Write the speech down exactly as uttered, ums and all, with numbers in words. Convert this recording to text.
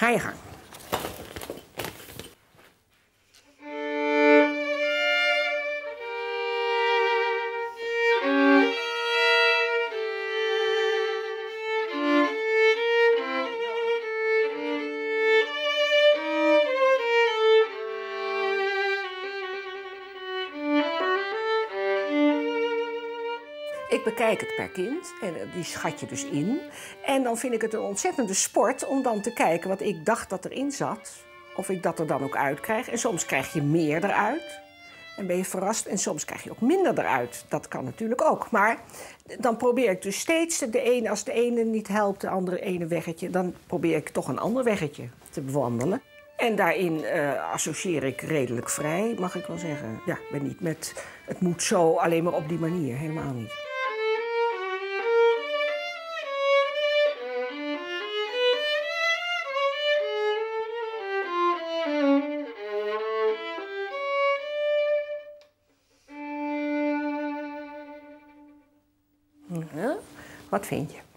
ga je gang. Ik bekijk het per kind en die schat je dus in. En dan vind ik het een ontzettende sport om dan te kijken wat ik dacht dat erin zat. Of ik dat er dan ook uit krijg. En soms krijg je meer eruit. En ben je verrast. En soms krijg je ook minder eruit. Dat kan natuurlijk ook. Maar dan probeer ik dus steeds de ene, als de ene niet helpt, de andere ene weggetje. Dan probeer ik toch een ander weggetje te bewandelen. En daarin uh, associeer ik redelijk vrij, mag ik wel zeggen. Ja, ik ben niet met het moet zo alleen maar op die manier. Helemaal niet. Wat vind je?